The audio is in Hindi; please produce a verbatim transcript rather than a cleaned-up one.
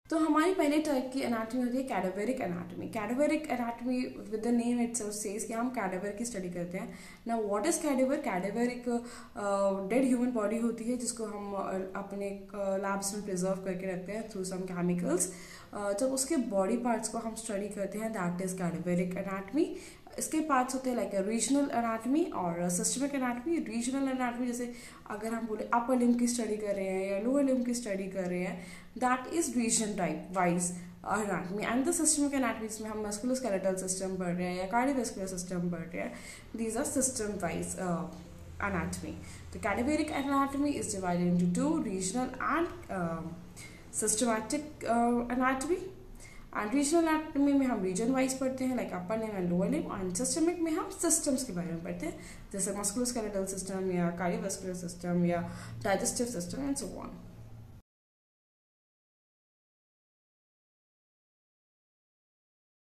तो हमारी पहले टाइप की एनाटॉमी होती है cadaveric anatomy. Cadaveric anatomy with the name itself says कि हम कैडावर की स्टडी करते हैं। ना व्हाट इज कैडावर? कैडावर एक डेड ह्यूमन बॉडी होती है जिसको हम uh, अपने लैब्स uh, में प्रिजर्व करके रखते हैं थ्रू सम केमिकल्स। जब उसके बॉडी पार्ट्स को हम स्टडी करते हैं दैट इज कैडावेरिक एनाटॉमी। इसके पार्ट्स होते हैं लाइक रीजनल एनाटॉमी और सिस्टमिक एनाटॉमी। रीजनल एनाटॉमी जैसे अगर हम बोले अपर लिम्ब की स्टडी कर रहे हैं या लोअर लिम्ब की स्टडी कर रहे हैं, that is region type wise anatomy. And the systemic anatomy जिसमें हम मस्कुलर स्केलेटल सिस्टम पढ़ रहे हैं या कार्डियोवैस्कुलर सिस्टम पढ़ रहे हैं, these are system wise anatomy. तो cadaveric anatomy is divided into two, regional and systematic anatomy. And regional anatomy में हम रीजन वाइज पढ़ते हैं like upper limb and lower limb. And systemic में हम सिस्टम्स के बारे में पढ़ते हैं जैसे मस्कुलोस्केलेटल सिस्टम या कार्डियोवैस्कुलर सिस्टम या digestive system and so on.